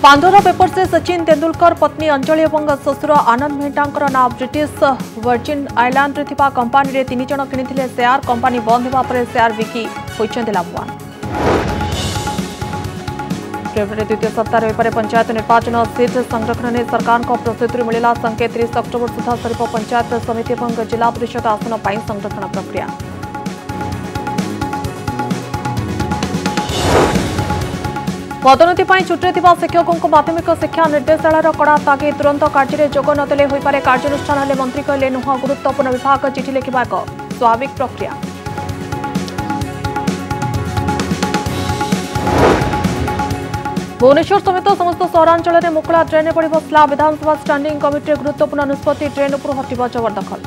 Pandora paper से सचिन तेंदुलकर पत्नी अंजलि और शशुर आनंद मेहटा ना ब्रिटिश वर्जिन आइलैंड रे थिबा कंपनी रे 3 जण किनिथिले शेयर कंपनी बंद हेबा परे शेयर बिकी होइछन्ते लाभवान। फेब्रुआरी द्वितीय सप्ताह होइपारे पंचायत निर्वाचन सीट संरक्षण ने सरकार को प्रस्तुति मिलला संकेत 30 अक्टोबर सुधा सरिप पंचायत समिति और जिला परिषद आसन पर संरक्षण प्रक्रिया। पदोन्नति छुट्टी शिक्षकों को माध्यमिक शिक्षा निर्देशालय कड़ा तागिद तुरंत कार्य जोग नदेले होइपारे कार्यानुष्ठान हेले मंत्री कहले नुह गुरुत्वपूर्ण विभाग चिठी लिखा एक स्वाभाविक प्रक्रिया। भुवनेश्वर समेत समस्त सहरांचल में मुकुला ट्रेन पड़ स्लाब विधानसभा स्टांडिंग कमिटी गुरुत्वपूर्ण निष्पत्ति ट्रेन उपर हटिब जबरदखल।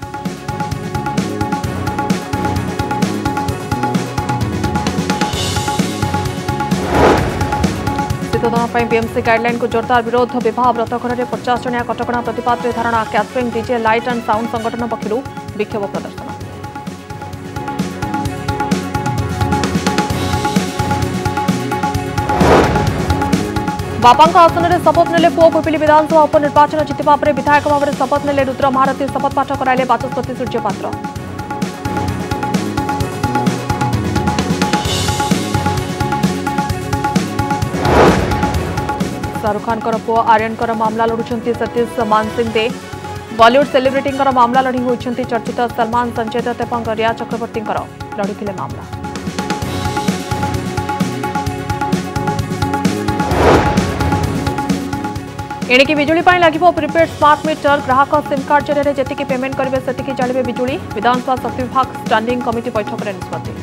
शीतदान बीएमसी गाइडलाइन को जोरदार विरोध विवाह व्रतघर में 50 जणिया कटकणा प्रतिपाद धारणा catering DJ light and sound संगठन पक्षर विक्षोभ प्रदर्शन। बापा आसन में शपथ नेले पुओ पिपिली विधानसभा उपनिर्वाचन जितवा पर विधायक भाव में शपथ नेले रुद्र महारथी शपथ पाठ कराइले बाचस्पति सूर्यपात्र। शाहरुख खान पुओ आर्यन मामला लड़ुंट सतीश मानसिंह बॉलीवुड सेलिब्रिटी मामला लड़ी होती चर्चित सलमान संजय दत्त और रिया चक्रवर्ती लड़िले मामला। एणिकी बिजुली लगे प्रिपेड स्मार्ट मीटर ग्राहक सिम कार्ड जरिए जी पेमेंट करेंगे से चलिए बिजुली विधानसभा शक्ति विभाग स्टांडिंग कमिटी बैठक में निष्पत्ति।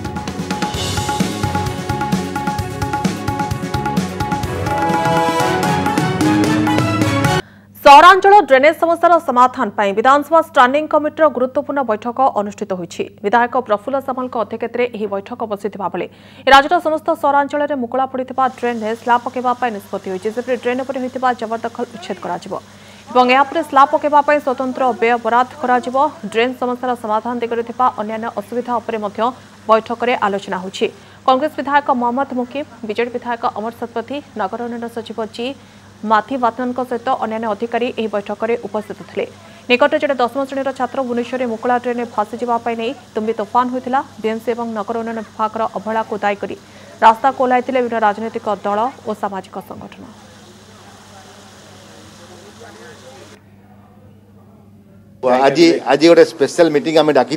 सहरांचल ड्रेनेज समस्यार समाधान पर विधानसभा स्टांडिंग कमिटीर गुरुत्वपूर्ण बैठक अनुष्ठित होईछि। विधायक प्रफुल्ल सामल अध्यक्षतार यह बैठक बसिथिबा बेले राज्यर समस्त सहरांचल में मुकुला पड़िथिबा ड्रेन में स्लाब पकेबा पई निष्पत्ति होईछि। सेपरि ड्रेन पर होइथिबा जबरदखल उच्छेद कराजिबो एवं यापर स्लाब पकेबा पई स्वतंत्र व्यय बराद कराजिबो। ड्रेन समस्यार समाधान दिगरे थिबा अन्यान्य असुविधा उपरे मध्य बैठक में आलोचना होईछि। कांग्रेस विधायक मोहम्मद मुकीम, बीजेडी विधायक अमर शतपथी, नगर उन्नयन सचिव जी माथी वातन सहित अन्य अधिकारी यह बैठक में उपस्थित थे। निकट जड़े 10वीं श्रेणी छात्र भुवनेश्वर में मुकुला ट्रेन भासी जावाई नहीं तुम्बी तोफान होता बीएमसी और नगर उन्नयन विभाग अवहेला को दायी कर रास्ता को ओह्लैते विभिन्न राजनैतिक दल और सामाजिक संगठन। आज गोटे स्पेशल मीटिंग आम डाकी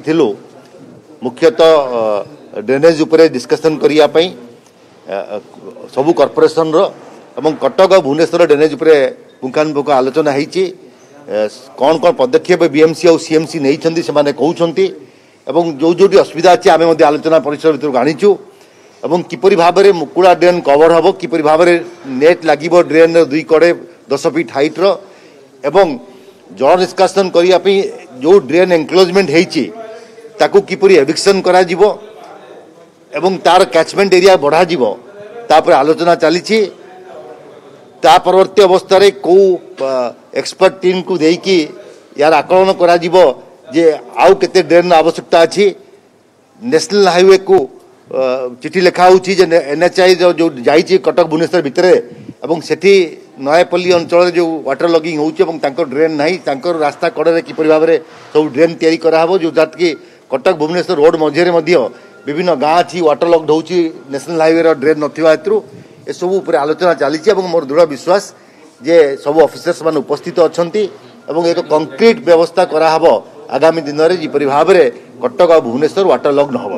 मुख्यतः ड्रेनेज उपरे डिस्कशन करने सबू कॉर्पोरेशन एवं कटक भुवनेश्वर ड्रेनेज उपरे पुंखानुपुंख आलोचना होती कौन कौन पदक्षेप बीएमसी और सीएमसी नहीं कहते एवं जो जो असुविधा अच्छी आम आलोचना परिसर भर आनीचु एवं किपरि भाव में मुकुला ड्रेन कवर हम किपरि भाव में नेट लगे ड्रेन 2 कड़े 10 फीट हाइट्र एवं जल निष्कासन करने जो ड्रेन एनक्लोजमेंट होती किपरि एविक्शन करा जीवो एवं तार कैचमेंट एरिया बढ़ा जीवो तापर आलोचना चली ता परवर्ती अवस्था रे को एक्सपर्ट टीम को देकी यार आकलन करा जीवो जे आउ केते ड्रेन आवश्यकता अछि। नेशनल हाईवे को चिठी लिखा होची जे एनएचआई जो जाइछि कटक भुवनेश्वर भितर एवं सेठी नयापल्ली अंचल जो वाटर लॉगिंग होची एवं तांको ड्रेन नाही तांको रास्ता कड़े किपरि भाव में सब ड्रेन तैयारी करा हबो जो जात कि कटक भुवनेश्वर रोड मझे मध्य विभिन्न गाँ अच्छी वाटर लॉक्ड होची नेशनल हाईवे ड्रेन नथिबा हेतु ए सब उपर आलोचना चली मोर दृढ़ विश्वास जे सब ऑफिसर्स मान उपस्थित अछंती एवं एक कंक्रीट व्यवस्था करा हबो आगामी दिन में जिपरि भाव में कटक और भुवनेश्वर वाटर लॉक न हो।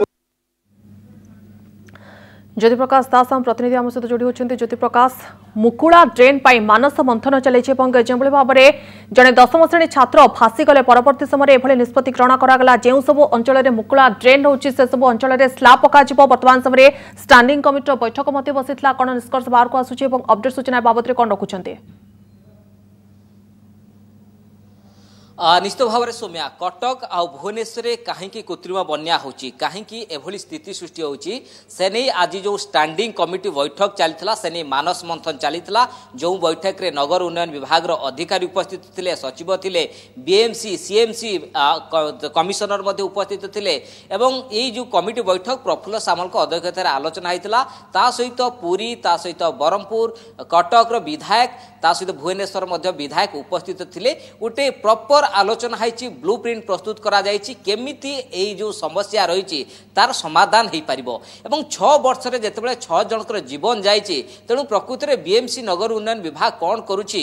ज्योति प्रकाश दास हम प्रतिनिधि आम सहित जोड़ी होती। ज्योति प्रकाश मुकुला ड्रेन पर मानस मंथन चली जो भाव में जड़े 10वीं श्रेणी छात्र फासी गले परवर्ती समय एभली निष्पत्ति ग्रहण करागला जो सब अंचल में मुकुला ड्रेन रोचे से सब अंचल में स्लाब पकाजिब वर्तमान समय स्टांडिंग कमिटी बैठक बसी कौन निष्कर्ष बाहर को आसूची अपडेट सूचना बाबद कौन रखुंट। निश्चित भाव में सौम्या कटक आ भुवनेश्वर कहीं कृत्रिम बन्या होची कहीं एभली स्थिति सृष्टि होची से नहीं आज जो स्टैंडिंग कमिटी बैठक चली से नहीं मानस मंथन चलीला जो बैठक रे नगर उन्नयन विभाग अधिकारी उपस्थित थे सचिव थे बीएमसी सीएमसी कमिशनर उपस्थित थे एवं यही जो कमिटी बैठक प्रफुल्ल सामल अध्यक्षतार आलोचना होता ता सहित पुरी ता सहित ब्रह्मपुर कटक विधायक ता सहित भुवनेश्वर विधायक उपस्थित थे गोटे प्रॉपर आलोचना है ब्लू प्रिंट प्रस्तुत करा केमिति एई जो समस्या रही तार समाधान हो पार एवं 6 वर्ष रे जेतेबेले 6 जनकर जीवन जाइए तेणु प्रकृति में बीएमसी नगर उन्नयन विभाग कौन करुच्ची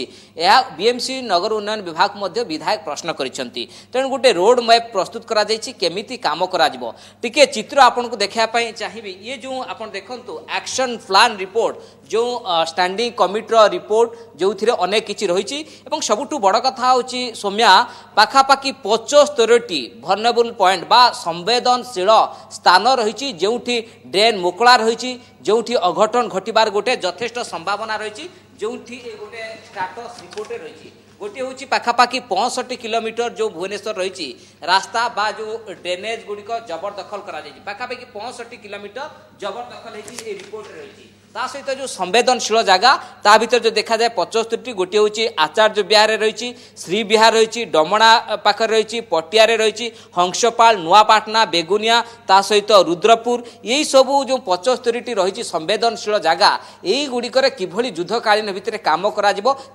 बीएमसी नगर उन्नयन विभाग मध्य विधायक प्रश्न करिसेंती तेणु गोटे रोड मैप प्रस्तुत करा केमिति काम करा टिके चित्र आपन को देखापी चाहिए ये जो आप देखु एक्शन प्लान रिपोर्ट जो स्टैंडिंग कमिटी रिपोर्ट जो थे अनेक किसी रही सबुठ बड़ कथा हूँ सौम्या पाखापाखि 75टी भर्नेबल पॉइंट बा संवेदनशील स्थान रही जो ड्रेन मोकला रही जो अघटन घटबार गोटे यथेष्ट संभावना रही जो गोटे स्टाटस रिपोर्ट रही गोटे हूँ पाखापाखि 65 किलोमीटर जो भुवनेश्वर रही रास्ता बा जो ड्रेनेज गुड़िक जबरदखल करा पाखापाखि 65 किलोमीटर जबरदखल होती रिपोर्ट रही ता सहित जो संवेदनशील जगह ता भीतर जो देखा जाए 75टी गोटे हूँ आचार्य विहार रही श्री विहार रही डमणा पाखे रही पटियारे रही हंसपाल नुआपाटना बेगुनिया ता सहित रुद्रपुर यही सबू जो 75टी रही संवेदनशील जगह यही गुड़िकर किभली युद्धकालीन भितर काम करा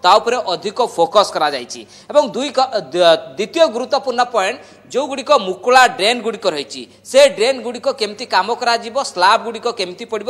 अधिक फोकस करा जायछि एवं द्वितीय गुरुत्वपूर्ण पॉइंट जो गुड़िक मुकुला ड्रेन गुड़िक रही से ड्रेन गुड़िक केमती काम करा स्लाब गुड़िक केमती पड़ो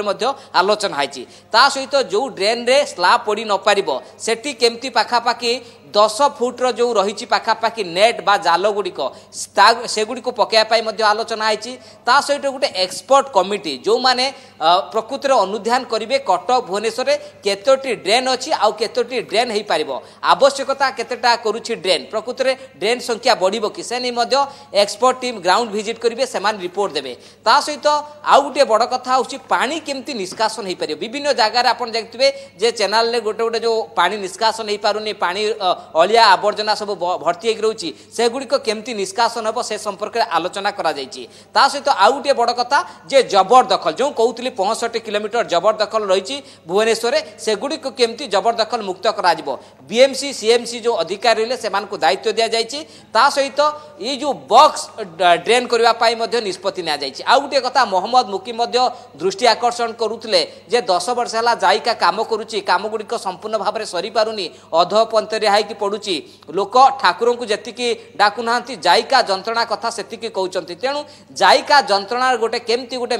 आलोचना है ता सहित जो ड्रेन रे स्लाब पड़ न पार सेठी केमती पाखापाखि 10 फुट्र जो रही पाखापाखि नेट बा जाल गुड़िक सेगुड़ी पकड़ आलोचना है सहित गोटे एक्सपर्ट कमिटी जो माने प्रकृति अनुध्यान करेंगे कटक भुवनेश्वर केतोटी ड्रेन अच्छी आउ केतोटी ड्रेन हो पार आवश्यकता केतेटा करुछि ड्रेन प्रकृति ड्रेन संख्या बढ़ कि से नहीं एक्सपर्ट टीम ग्राउंड विजिट करेंगे से रिपोर्ट देवे ता सहित आउ गोटे बड़ कथा हूँ पानी केमती निष्कासन हो पार विभिन्न जगार आप देखिए जे चैनल रे गोटे गोटे जो पानी निष्कासन हो पारुनी पानी अलिया आवर्जना सब भर्ती हो रही से गुड़िक केमती निष्कासन हम से संपर्क में आलोचना करा ता सहित आउ गोटे बड़ कथा जे जबरदखल जो कहते 65 किलोमीटर जबरदखल रही भुवनेश्वर से गुड़िक केमती जबरदखल मुक्त करा बीएमसी सीएमसी जो अधिकारी रहे से दायित्व दि जाता सहित ये जो बॉक्स ड्रेन करने निष्पत्ति आउ गोटे कथा मोहम्मद मुकी दृष्टि आकर्षण करुले 10 वर्ष है जायका काम करुच्ची काम गुड़िक संपूर्ण भाव में सरी पारुनी अधपंतरिया है पड़ुची लोक ठाकुर को जी डाकुना जायका जंत्रणा कथा से कहते तेणु जायका जंत्रणा गोटे केमती गोटे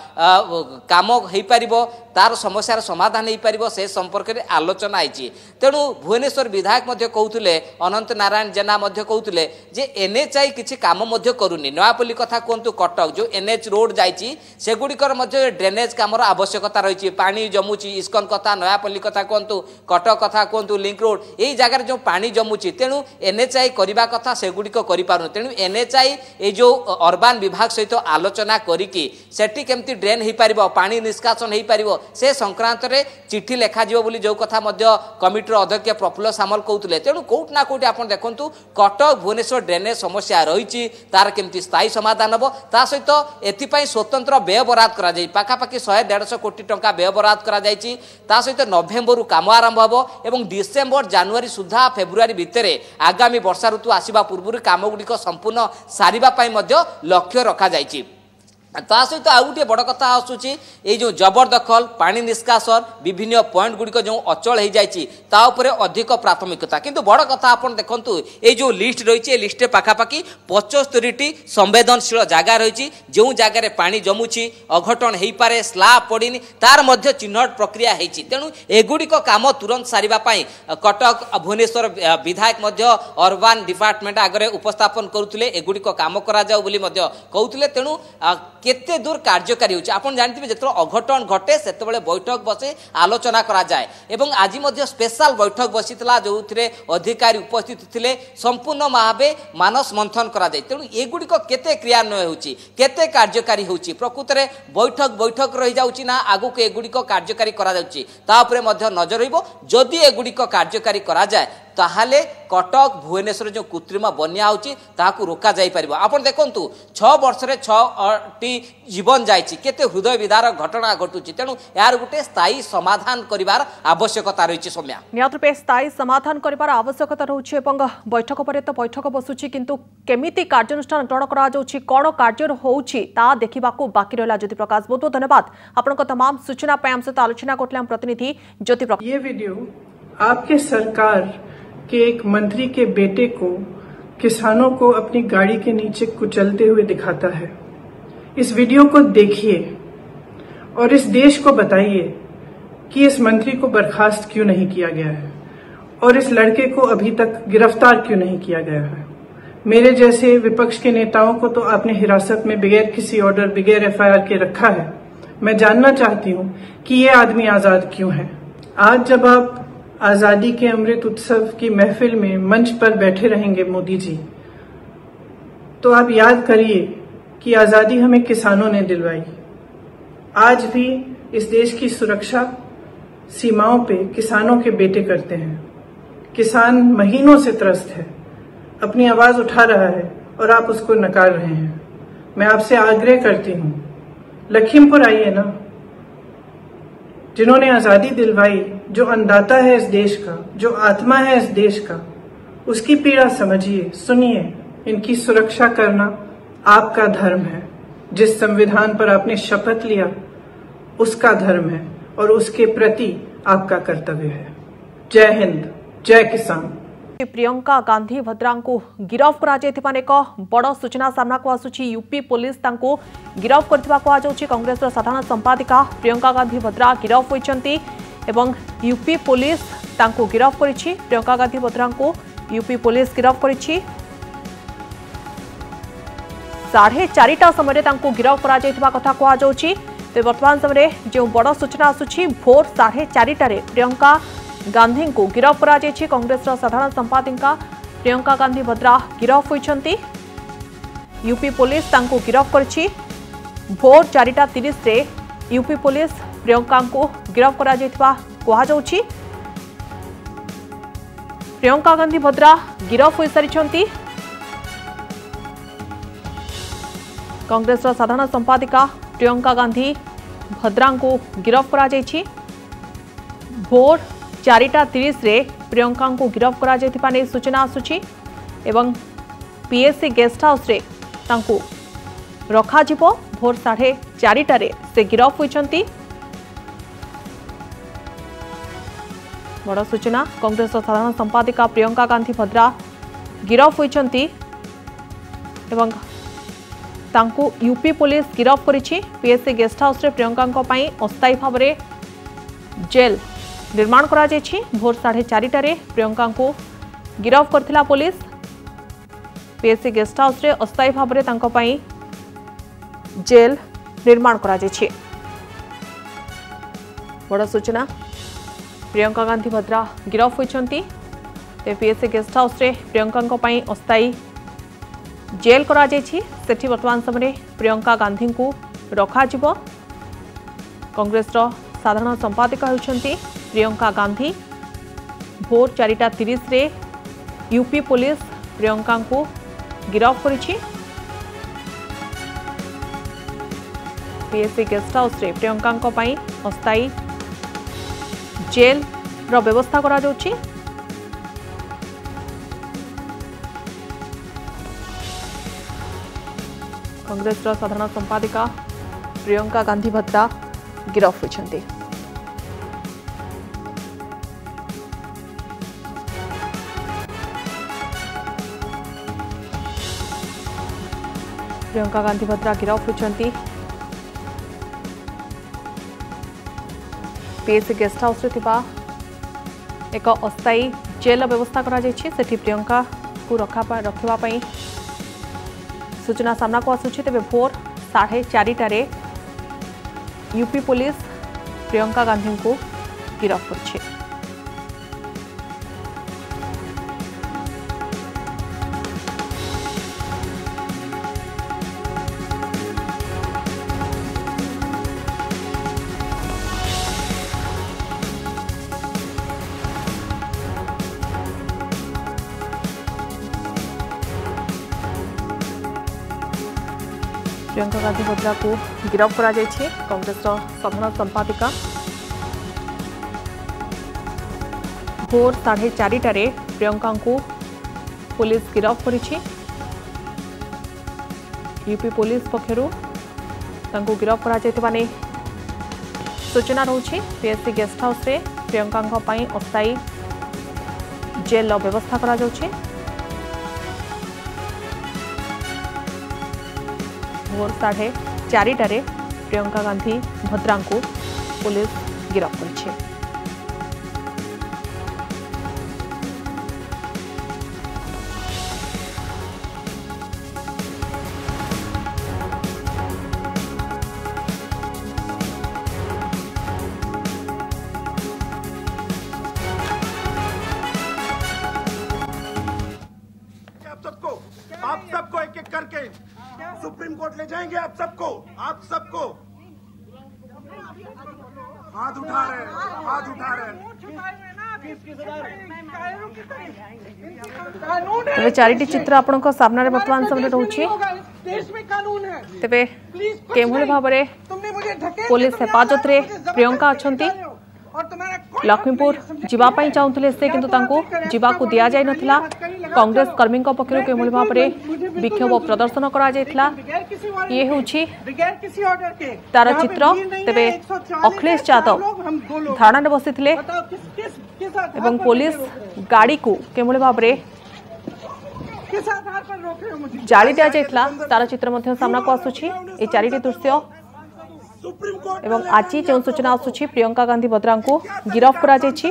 काम हो पार तार समस्यार समाधान हो पार से संपर्क में आलोचना है तेणु भुवनेश्वर विधायक कहते अनंत नारायण जेना कहते जे एनएचआई किसी काम करूनी नयापल्ली कथा कहतु कटक जो एनएच रोड जाइए सेगुड़िकर ड्रेनेज काम आवश्यकता रही पानी जमुची इस्कन कथा नयापल्ली कथा कहतु कटक कथा कहतु लिंक रोड यही जगार जो पानी जमुची तेणु एनएचआई करने कथा सेगुड़िक कर तेणु एनएचआई ये जो अर्बान विभाग सहित आलोचना करिकी सेठी केमती ड्रेन हो पार पानी निष्कासन हो पार से संक्रांत में चिठी लिखा जो कथा कमिटीर अध्यक्ष प्रफुल्ल सामल कहते तेणु कौट ना कौट आप देखु कटक भुवनेश्वर ड्रेनेज समस्या रही तार केमती स्थायी समाधान हम ता सहित एथपाई स्वतंत्र व्यय बराद करा पाखापाखि 100-150 कोटी टंका व्यय बराद करा ता सहित नवेम्बर काम आरंभ हम एवं डिसेम्बर जानुआरी सुधा फेब्रुआरी भितर आगामी वर्षा ऋतु आसवा पूर्व काम गुड़िक संपूर्ण सारिबा लक्ष्य रखा जायछि ता सहित आउ गोटे बड़ कथा आसूची ये जो जबरदखल पानी निष्कासन विभिन्न पॉइंट गुड़िक जो अचल हो जाए अधिक प्राथमिकता किंतु बड़ कथा आप देखु ये जो लिस्ट रही लिस्ट पाखापाखि 75टी संवेदनशील जगह रही जो जगार पानी जमुची अघटन हो पारे स्लाब पड़नी तार मध्य चिन्हट प्रक्रिया होती तेणु एगुड़िक काम तुरंत सारिबाई कटक भुवनेश्वर विधायक अर्बान डिपार्टमेंट आगे उपस्थापन करुले एगुड़िक काम कहते तेणु केते दूर कार्यकारी होची आपण जानथिबे जेतरो अघटन घटे सेतबेले बैठक बसे आलोचना करा जाए एवं आज मध्य स्पेशल बैठक बसितला जोथिरे अधिकारी उपस्थित थिले संपूर्ण भावे मानस मंथन करा जाए तेणु एगुड़िक केते क्रियान्वय होची केते कार्यकारी होची प्रकृति रे बैठक रही जाउची ना आगु के एगुड़िक कार्यकारी करा जाउची ता उपरे मध्य नजर रहिबो जदि एगुड़िक कार्यकारी करा जाए ताहले कटक भुवनेश्वर जो कृत्रिम बन्या होची ताहाकू रोका जाई परिबो। आपण देखंतु 6 वर्ष रे 6टी जीवन जाईची केते हृदय विदार घटना घटुची, तेणु यार गुटे स्थायी समाधान करिवार आवश्यकता रहिछि। सौम्या नियत रूपे स्थायी समाधान करिवार आवश्यकता रहउछि एवं बैठक पर तो बैठक बसुछि, किंतु केमिति कार्यानुष्ठान ग्रहण करा जाउछि, कोन कार्य होउछि ता देखिबाकू बाकी रहला। ज्योति प्रकाश, बहुत बहुत धन्यवाद आपनको तमाम सूचना पे हम सहित आलोचना करथिले हम प्रतिनिधि ज्योति प्रकाश। ये वीडियो आपके सरकार के एक मंत्री के बेटे को किसानों को अपनी गाड़ी के नीचे कुचलते हुए दिखाता है। इस वीडियो को देखिए और इस देश को बताइए कि इस मंत्री को बर्खास्त क्यों नहीं किया गया है और इस लड़के को अभी तक गिरफ्तार क्यों नहीं किया गया है। मेरे जैसे विपक्ष के नेताओं को तो आपने हिरासत में बगैर किसी ऑर्डर, बगैर एफआईआर के रखा है। मैं जानना चाहती हूं कि ये आदमी आजाद क्यों है। आज जब आप आजादी के अमृत उत्सव की महफिल में मंच पर बैठे रहेंगे मोदी जी, तो आप याद करिए कि आजादी हमें किसानों ने दिलवाई। आज भी इस देश की सुरक्षा सीमाओं पे किसानों के बेटे करते हैं। किसान महीनों से त्रस्त है, अपनी आवाज उठा रहा है और आप उसको नकार रहे हैं। मैं आपसे आग्रह करती हूं, लखीमपुर आइए ना, जिन्होंने आजादी दिलवाई, जो अन्नदाता है इस देश का, जो आत्मा है इस देश का, उसकी पीड़ा समझिए, सुनिए। इनकी सुरक्षा करना आपका धर्म है। जिस संविधान पर आपने शपथ लिया उसका धर्म है और उसके प्रति आपका कर्तव्य है। जय हिंद, जय किसान। प्रियंका गांधी भद्रा को गिरफ करा एक बड़ सूचना सामना को आसुची। यूपी पुलिस तांको गिरफ करथिबा को आजौची। कांग्रेस साधारण संपादिका प्रियंका गांधी भद्रा गिरफ होइचंती एवं यूपी पुलिस तांको गिरफ करिछि। प्रियंका गांधी भद्रा को यूपी पुलिस गिरफ करिछि। 4:30 समय तांको गिरफ करा जायथिबा कथा को आजौची। तो वर्तमान समय जो बड़ सूचना आसुची, भोर 4:30 प्रियंका गांधी को गिरफ करा जायछि। कांग्रेस साधारण संपादिका प्रियंका गांधी भद्रा गिरफ होइछंती। यूपी पुलिस तांको गिरफ करछि। भोर 4:30 रे यूपी पुलिस प्रियंका को गिरफ करा जायथिबा कहा जाउछि। प्रियंका गांधी भद्रा गिरफ होई सारिछंती। कांग्रेस साधारण संपादिका प्रियंका गांधी भद्रा को गिरफ करा जायछि। भोर 4:30 रे प्रियंका को गिरफ करा जायथिबा नै सूचना आसुछि एवं पीएससी गेस्ट हाउस रे तांको रखा जिवो। भोर 4:30 रे से गिरफ होइछंती। बड़ सूचना, कांग्रेस साधारण संपादिका प्रियंका गांधी भद्रा गिरफ होइछंती एवं तांको यूपी पुलिस गिरफ करिछि। पीएससी गेस्ट हाउस रे प्रियंका को पई अस्थायी भाव रे जेल निर्माण करा जायछि। भोर 4:30 प्रियंका को गिरफ करथिला पुलिस। पीएससी गेस्ट हाउस रे अस्थायी भाव रे तांको पई जेल निर्माण करा जायछि। बड़ सूचना, प्रियंका गांधी भद्रा गिरफ होइछंती। ते पीएससी गेस्ट हाउस रे प्रियंका को पई अस्थायी जेल करा जायछि। सेठी वर्तमान समय प्रियंका गांधी को रखा जिवो। कांग्रेस साधारण संपादिका होइछंती प्रियंका गांधी। भोर 4:30 रे यूपी पुलिस प्रियंका को गिरफ करिछि। पीएससी गेस्ट हाउस रे प्रियंका को पई अस्थायी जेल रो व्यवस्था करा जाउछि। कांग्रेस साधारण संपादिका प्रियंका गांधी भद्रा गिरफ होइछंती। प्रियंका गांधी भद्रा गिरफ होइछंती। पीएससी गेस्ट हाउस रे थिबा एक अस्थायी जेल व्यवस्था करा जायछि। सेठी प्रियंका को रखिबा पई सूचना सामना को आसुछि। तेबे भोर 4:30 यूपी पुलिस प्रियंका गांधी को गिरफ करछि। प्रियंका गांधी भद्रा को गिरफ्त करा जायछि। कांग्रेस साधारण संपादिका भोर 4:30 प्रियंका को पुलिस गिरफ्त करिछि। यूपी पुलिस पक्षरु तांको गिरफ्त करा जायतिबा नै सूचना रहुछि। पीएससी गेस्ट हाउस रे प्रियंका पई अस्थायी जेल व्यवस्था करा जाउछि। भोर 4:30 प्रियंका गांधी भद्रा को पुलिस गिरफ्त करिछि। आप सबको एक एक करके सुप्रीम कोर्ट ले जाएंगे। आप सबको हाथ उठा रहे हैं। तेरे चारिटी चित्र आपण सामने बर्तमान समय रोचे। तेरे केभली भाव में पुलिस हेफाजत रे प्रियंका अछंती। लक्ष्मीपुर जीवाई चाहूले से किंतु जीवाकू दि जाई नथिला। कांग्रेस कर्मी पक्षर केभली भाव में विक्षोभ प्रदर्शन करा जायथिला। ये होछि तार चित्र। तेबे अखिलेश यादव धारणा बसिथिले एवं पुलिस गाड़ी को केभली भाव में जाली दिया जायथिला तार चित्र मध्य सामना को आसुछि। ए चारिटी दृश्य एवं आज जो सूचना आसुछि प्रियंका गांधी भद्रा को गिरफ्त करा जायछि।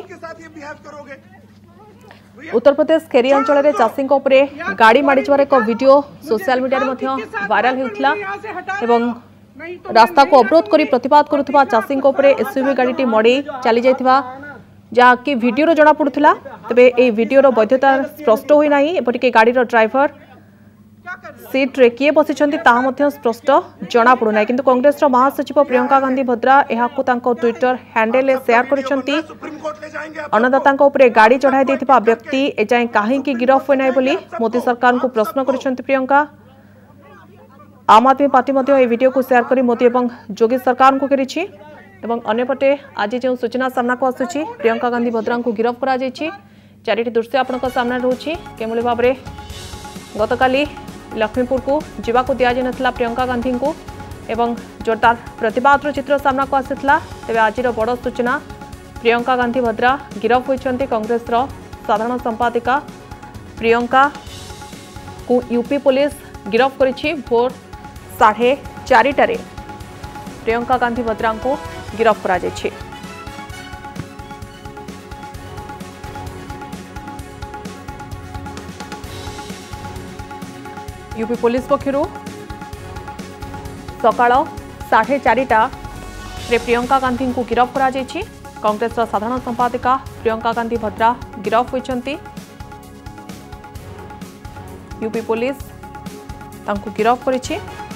उत्तर प्रदेश खेरी अंचल में चाषी गाड़ी माड़ी एक वीडियो सोशल मीडिया में वायरल होता एवं रास्ता को अवरोध कर प्रतिवाद करुवा चाषी एसयूवी गाड़ी मड़ी चली जाइथिबा जहाँकि वीडियो जना पड़ूला। तेबे ए वीडियो वैधता स्पष्ट होई नाही। एपटिके गाड़ी ड्राइवर सीट रे किए बसी स्पष्ट जना पड़ूना। किंतु कांग्रेस महासचिव प्रियंका गांधी भद्रा यहाकू तांको ट्विटर हैंडल शेयर करिसेंती। अन्नदाता उपरे गाड़ी चढ़ाई देथिबा व्यक्ति एजाए काहेकि गिरफ्त होई नाही बोली मोदी सरकार को प्रश्न करिसेंती प्रियंका। आम आदमी पार्टी मध्य ए वीडियो को शेयर करी मोदी एवं योगी सरकार को करिछि। एवं अन्यपटे आज जो सूचना सामना को आसुछि प्रियंका गांधी भद्रा को गिरफ्त करा जायछि। चारिटी दृश्य आपनका सामने रहउछि। केमली भाव में गतकाली लक्ष्मीपुर को जीवाकू दि जाय नथिला प्रियंका गांधी को एवं जोरदार प्रतिवाद चित्र सामना को आसीथिला। तेबे आज बड़ सूचना प्रियंका गांधी भद्रा गिरफ्त होइछन्ती। कांग्रेस साधारण संपादिका प्रियंका को यूपी पुलिस गिरफ्त करिछि। भोर 4:30 प्रियंका गांधी भद्रा को गिरफ्त करा जायछि। यूपी पुलिस पक्षरु सकाळ 4:30 प्रियंका गांधी को गिरफ्त करा जायछि। कांग्रेस साधारण संपादिका प्रियंका गांधी भद्रा गिरफ्त होइछन्ती। यूपी पुलिस तांको गिरफ्त करिछि।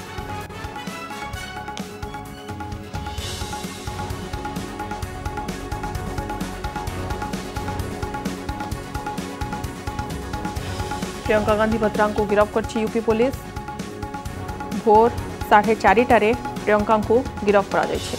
प्रियंका गांधी भद्रा को गिरफ्त करछि यूपी पुलिस। भोर 4:30 प्रियंका को गिरफ्त करा जायछि।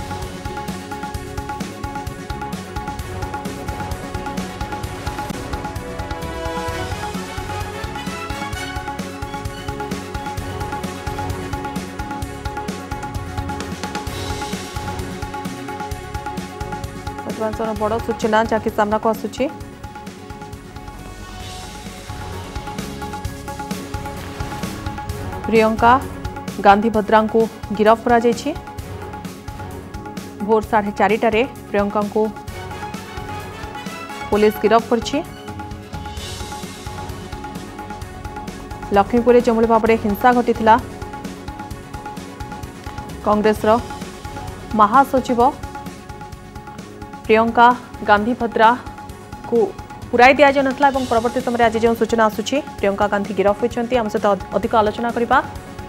वर्तमान बड़ सूचना जहाँकि सामना को आसुछि। प्रियंका गांधी भद्रा को गिरफ्त करा जायछि। भोर 4:30 प्रियंका को पुलिस गिरफ्त करछि। लक्ष्मीपुर जो भाव में हिंसा घटी कांग्रेस महासचिव प्रियंका गांधी भद्रा को पुराई दि जाए ना परवर्ती समय आज जो सूचना आसूची प्रियंका गांधी गिरफ्त होती आम सहित अधिक आलोचना करवा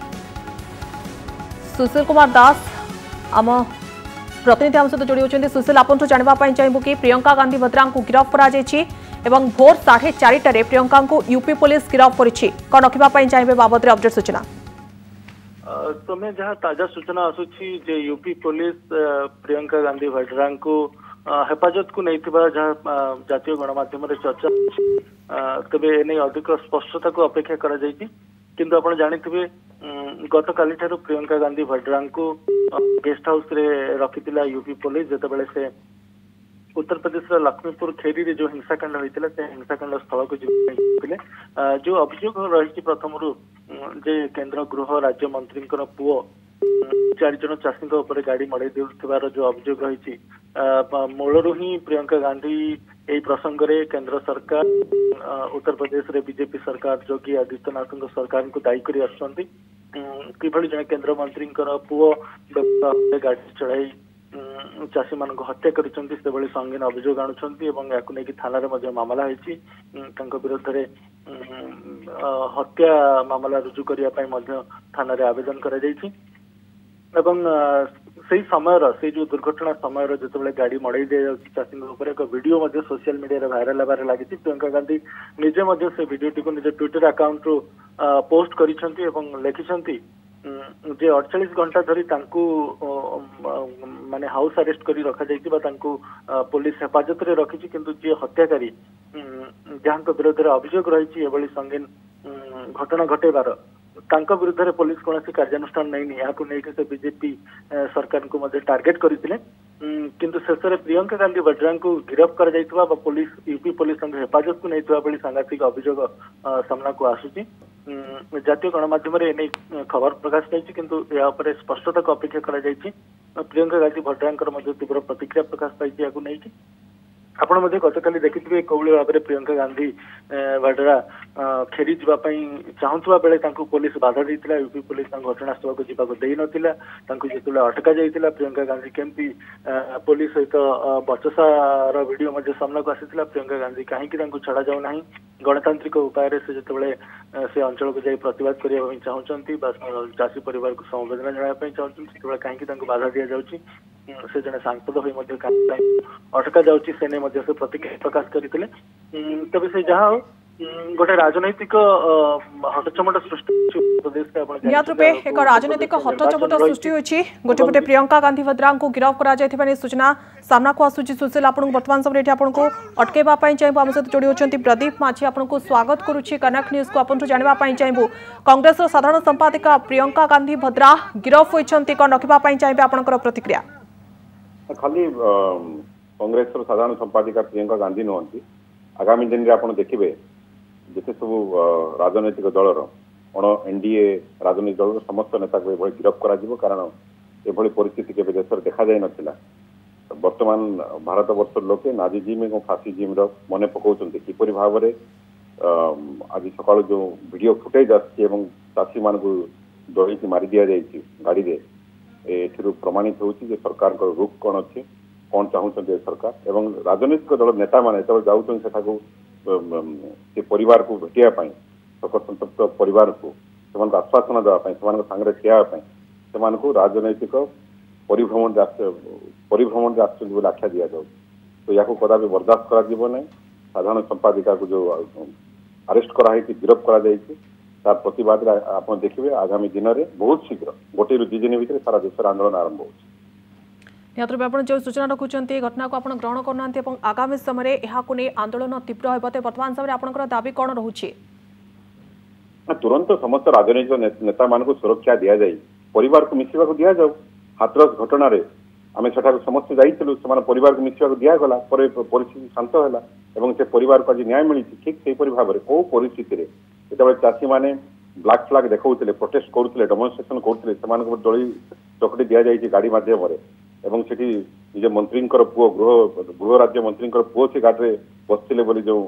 सुशील कुमार दास आम प्रतिनिधि आम सहित जोड़ी होती। सुशील आपंठू जानवाई चाहबू कि प्रियंका गांधी भद्रा को गिरफ्त कर भोर 4:30 प्रियंका को यूपी पुलिस गिरफ्त कर रखापी चाहिए बाबद अपडेट सूचना। तुम्हें जहाँ ताजा सूचना आसूची जे यूपी पुलिस प्रियंका गांधी वड्रा को हेफाजत को नहीं जहाँ जातीय गणमाध्यम चर्चा तेरे एने अधिक स्पष्टता को अपेक्षा करा जायछि किंतु आपण जानिथिबे गत काली ठारू प्रियंका गांधी वड्रा को गेस्ट हाउस रे रखितिला यूपी पुलिस जेतेबेले से उत्तर प्रदेश लक्ष्मीपुर खेरी रे जो हिंसाकांड होता से हिंसाकांड स्थल को जीते जो अभियोग रही प्रथम जे केंद्र गृह राज्य मंत्री पुओ 4 जन चाषी गाड़ी मड़े देवार जो अभियोग रही मूलरू ही प्रियंका गांधी यही प्रसंग रे केंद्र सरकार उत्तर प्रदेश रे बीजेपी सरकार योगी आदित्यनाथ सरकार को दायी कर किभली जन केंद्र मंत्री पुओ गाड़ी चढ़ाई चाषी मान हत्या कर संगीन अभियोग आणुंट या थाना मामला विरुद्ध हत्या मामला रुजु करने थाना आवेदन कर से जो दुर्घटना समय जो गाड़ी मड़ई दिया चाषी एक वीडियो सोशल मीडिया भाइराल होबार लगी प्रियंका गांधी निजे से वीडियोटी को निज ट्विटर अकाउंट रु पोस्ट कर लिखिं जे 48 घंटा धरी माने हाउस अरेस्ट करी रखा जाइछि पुलिस हेफाजत रे रखी किंतु जे हत्याकारी जहाँ विरोध में अभियोग रही एभली संगीन घटना घटेबार विरुद्ध रे पुलिस कौन कार्यानुष्ठान नहीं यहाँ से बीजेपी सरकार को टार्गेट करते किंतु शेष में प्रियंका गांधी वड्रा को गिरफ्त कर पुलिस यूपी पुलिस हेफाजत को नहीं सांघातिक अभियोग सामना को आसूची जातीय गणमाध्यम खबर प्रकाश पाई किंतु या स्पष्टता को अपेक्षा कर प्रियंका गांधी वड्रा तीव्र प्रतिक्रिया प्रकाश पाई आपण गतकाली देखिए कौली भाव में प्रियंका गांधी वड्रा फेरी जावाई चाहूबा बेले पुलिस बाधा देता यूपी पुलिस घटनास्थल को जावाक दे नाला जो अटका जाइए प्रियंका गांधी केमती पुलिस सहित बचसार वीडियो सामना को आसाला प्रियंका गांधी कहीं छड़ा जाऊना गणतांत्रिक उपाय से जो से अंचल को जाई प्रतिवाद करने चाहते चाषी परिवार को समवेदना जनाया चाहते कहीं बाधा दि जाऊँगी से जने सांसद हो अटका जाऊँगी से से प्रतिक्रिया प्रकाश करते तबे से जहाँ गोटे राजनैतिक हटचमट सृष्टि एक राजनैतिक हटचमट सृष्टि होछि गोटे गोटे प्रियंका गांधी वड्रा को गिरफ्त करा जायथिबा सूचना सामना को आसुछि सुशील आपन वर्तमान समय एठी आपन को अटकेबा पई चाहबो हम सहित जोड़ी होचंती प्रदीप माझी आपन को स्वागत करूछि कनक न्यूज को आपन जानबा पई चाहबो कांग्रेस साधारण संपादिका प्रियंका गांधी वड्रा गिरफ्त होइछंती कोन रखबा पई चाहबे आपनकर प्रतिक्रिया खाली कांग्रेस साधारण संपादिका प्रियंका गांधी नुहति आगामी दिन में आपड़ देखिए जिते सब राजनैतिक दलर अण एनडीए राजनैतिक दल समस्त नेता को ये गिरफ्त करा कारण ये परिस्थिति के देश में देखा जाए नाला वर्तमान भारत वर्ष लोके नाजीजिम और फासीजिम मन पकाउछन्ति किपरि भाव में आज सकाल जो वीडियो फुटेज आसी मान दौड़ मारी दि जाइए गाड़ी में एथिरु प्रमाणित होउछि जे सरकार को रुख कौन अच्छी कौन चाहते सरकार एवं राजनीतिक दल नेता मैंने जाऊँ से परिवार को भेटापी शोक संतप्त परिवार को आश्वासन देवाई सांगे ठियापी से राजनैतिक परिभ्रमण आख्या दि जाऊ तो या कदापि बर्दाश्त कर साधारण संपादिका को जो अरेस्ट कराई गिरफ्त कर तार प्रतिवाद आप देखिए आगामी दिन में बहुत शीघ्र गोटे रु 2 दिन भीतर सारा देश आंदोलन आरंभ हो जो सूचना रखुंट घटना को आप ग्रहण करना आगामी समय आंदोलन तीव्र होते वर्तमान समय आपंकर दाबी कौन रोचे तुरंत समस्त राजनैतिक नेता मान को सुरक्षा दि जाए परिवार को मिसवा को दि जाऊ हाथरस घटना आम सेठा समस्त जाइलु परिवार को मिसवा दिगला परिस्थिति शांत है से परिवार को आज न्याय मिली ठीक से भाव में कौ परिस्थिति जो चाषी मैंने ब्लैक फ्लैग देखते प्रोटेस्ट करते डेमोन्स्ट्रेशन करते दली चकटी दि जाए गाड़ी मध्यम से निज मंत्री पुओ गृह राज्य मंत्री पुओ से गाड़ी बसते जो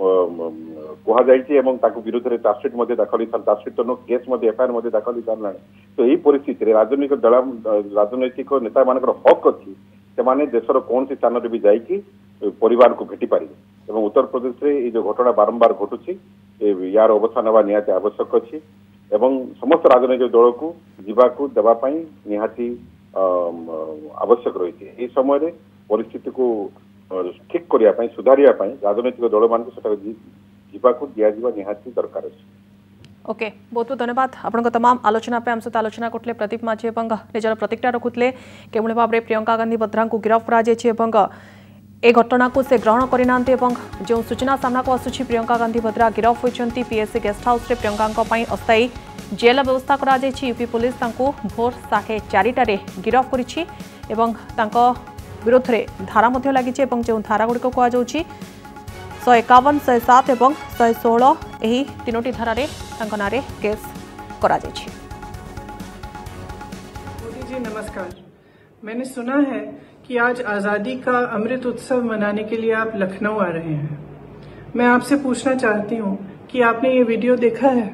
कहुई विरुद्ध में चार्जसीट दाखल चार्जसीट तो केस एफआईआर दाखल सारा तो यही परिस्थिति राजनैतिक दल राजनैतिक नेता मान हक अच्छी से देशर कौन सी स्थान भी जाकि परिवार को भेटी पारे उत्तर प्रदेश में ये जो घटना बारंबार घटुची यार अवसान हवा निहाती आवश्यक अच्छी समस्त राजनैतिक दल को जीवाकू देवाई निहाती आवश्यक रही समय परिस्थिति को ठीक करने सुधारिया राजनैतिक दल मान जीवाकू दि निहाती दरकार अच्छी ओके बहुत बहुत धन्यवाद आपन तमाम आलोचना पे आम सहित आलोचना करते प्रदीप माझी और निजर प्रतिक्रिया रखुले के भाव में प्रियंका गांधी भद्रा को गिरफ्त कर ए घटना को से ग्रहण करना जो सूचना सामना को आसुची प्रियंका गांधी भद्रा गिरफ्त होती पीएससी गेस्ट हाउस रे प्रियंका अस्थायी जेल व्यवस्था करा यूपी पुलिस भोर 4:30 गिरफ्त करिछि एवं विरोध में धारा लगी जो धारा गुड़िक कहुच्छी 151, 107 और 116 यही तीनोटी धारा ना केस करा जायछि। मोदी जी नमस्कार। मैंने सुना है कि आज आज़ादी का अमृत उत्सव मनाने के लिए आप लखनऊ आ रहे हैं। मैं आपसे पूछना चाहती हूँ कि आपने ये वीडियो देखा है?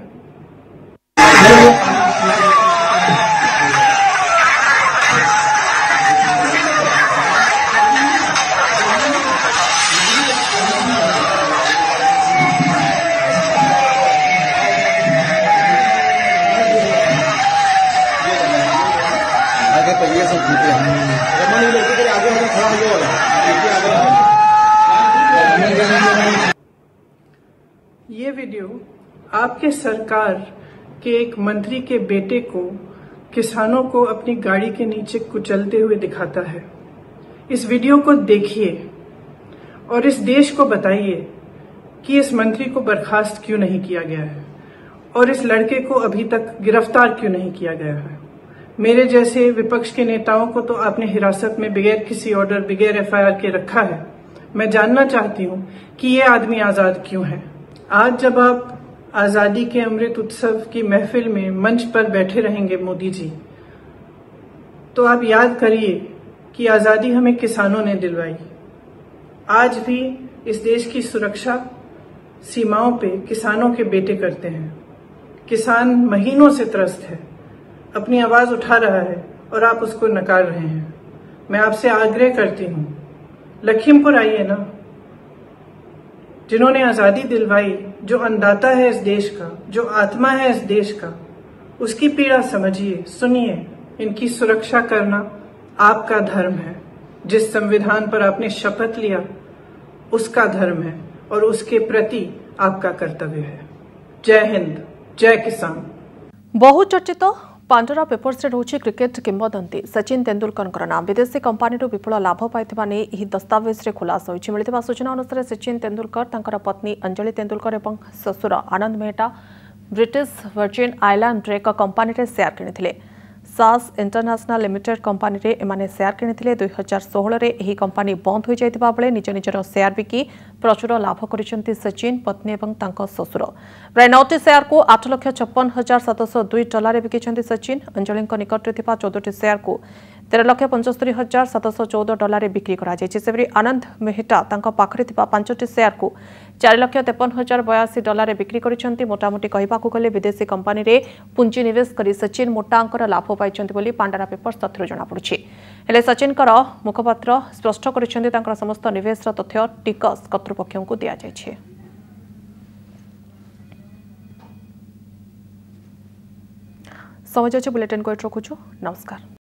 ये वीडियो आपके सरकार के एक मंत्री के बेटे को किसानों को अपनी गाड़ी के नीचे कुचलते हुए दिखाता है। इस वीडियो को देखिए और इस देश को बताइए कि इस मंत्री को बर्खास्त क्यों नहीं किया गया है और इस लड़के को अभी तक गिरफ्तार क्यों नहीं किया गया है। मेरे जैसे विपक्ष के नेताओं को तो आपने हिरासत में बगैर किसी ऑर्डर, बगैर एफआईआर के रखा है। मैं जानना चाहती हूँ कि ये आदमी आजाद क्यों है। आज जब आप आजादी के अमृत उत्सव की महफिल में मंच पर बैठे रहेंगे मोदी जी, तो आप याद करिए कि आजादी हमें किसानों ने दिलवाई। आज भी इस देश की सुरक्षा सीमाओं पे किसानों के बेटे करते हैं। किसान महीनों से त्रस्त है, अपनी आवाज उठा रहा है और आप उसको नकार रहे हैं। मैं आपसे आग्रह करती हूँ, लखीमपुर आइए ना। जिन्होंने आजादी दिलवाई, जो अन्नदाता है इस देश का, जो आत्मा है इस देश का, उसकी पीड़ा समझिए, सुनिए। इनकी सुरक्षा करना आपका धर्म है। जिस संविधान पर आपने शपथ लिया उसका धर्म है और उसके प्रति आपका कर्तव्य है। जय हिंद, जय किसान। बहुचर्चित पांडरा पेपर्स रोचे क्रिकेट किंवदंती सचिन तेंदुलकर नाम विदेशी कंपानी विपुल लाभ पाइथिबा नै एही दस्तावेज रे खुलासा होइछि। मिलिथिबा सूचना अनुसार सचिन तेंदुलकर तांकर पत्नी अंजलि तेंदुलकर एवं ससुर Anand Mehta British Virgin Island रे एक कंपानी रे शेयर किनिथिले। सास इंटरनेशनल लिमिटेड कंपानी रे एमाने शेयर किनिथिले। 2016 रे एही कंपानी बंद हो जाइतिबा बेले निज निजर शेयर बिकी प्रचुर लाभ करिसेंती सचिन, पत्नी एवं तांको ससुर। प्राय 9टी शेयर को $8,56,702 बिकिसेंती सचिन। अंजलि निकट रे थिबा 14टी शेयर को $13,75,714 बिक्री करा जायछि। सेबरी आनंद मेहता तांको पाखरे थिबा 5टी शेयर को $4,53,082 बिक्री करिसेंती। मोटामोटी कहिबाकू गले विदेशी कंपानी रे पुंजी निवेश करी सचिन मोटा अंकर लाभ पाइछंती बोली पांडरा पेपर्स तथ्य जଣା पड़ुछि। हेले सचिन कर मुखपात्र स्पष्ट करिसेंती तांकर समस्त निवेश तथ्य टिकस कर्तृपक्षों को दिया जायछि। समझ बुलेटिन को रखुछु। नमस्कार।